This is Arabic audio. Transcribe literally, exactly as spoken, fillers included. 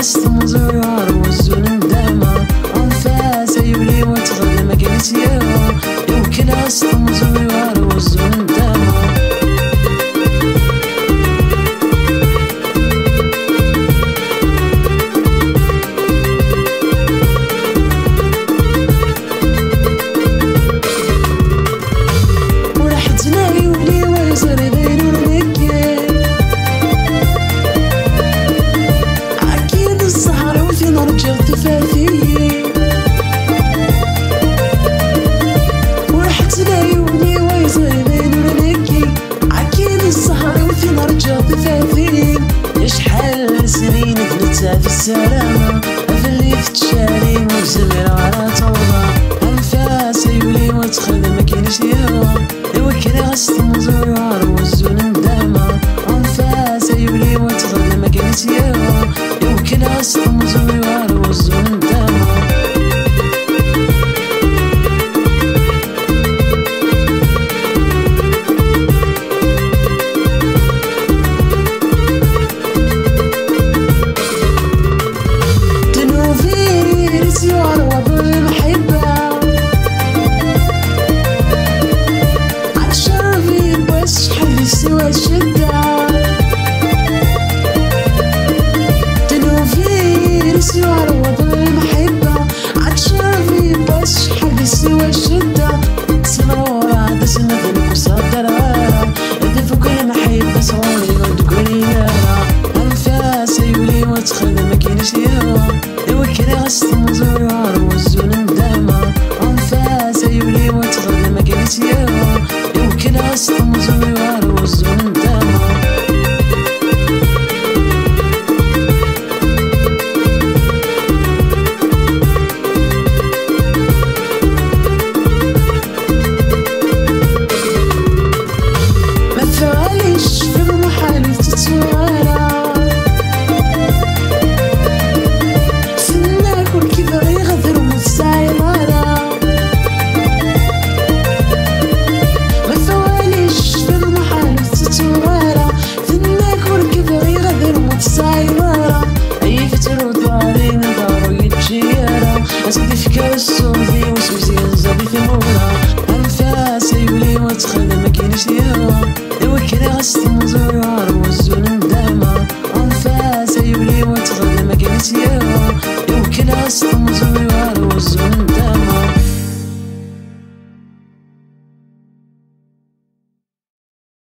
أستم زوار وزون ندامة أنفاس أيولي وتغلى ما كانت يوا يمكن أستم زوار وزون ندامة ورحتنا أيولي ويصير بينو نكي أكيد السهر وفي نرجع تفاثي ورحتنا أيولي ويصير بينو نكي أكيد السهر وفي نرجع تفاثي شحال سنين ثبتها في السلامة أفلي في التشاري وزمير على طولة أنفاس أيولي وتخدم ما كاينش يوا إوا كرا أستم زوار وزون ندامة أنفاس أيولي وتخدم ما كاينش يوا إوا كرا أستم زوار وزون ندامة سيوار وضل المحبة عالشرفي بس شحال سوا الشدة تنوفير سيوار وضل المحبة عالشرفي بس شحال سوا الشدة سمرورة دس نذنك وصدر غارة إذا فوق المحبة صوري ودقولي يارا أنفاس أيولي وتخدم ما كاينش يوا إوا كرا أستم زوار وزون ندامة أنفاس أيولي وتخدم ما كاينش يوا إوا كرا أستم زوار وزون ندامة ما تفعليش في المحال تتوارى أزيد فكرة